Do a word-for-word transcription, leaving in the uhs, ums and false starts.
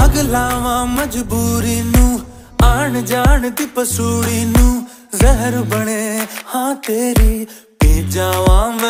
आग लावा मजबूरी नू, आन जान दी पसूड़ी नू, जहर बने हाँ तेरी पी जावा मैं।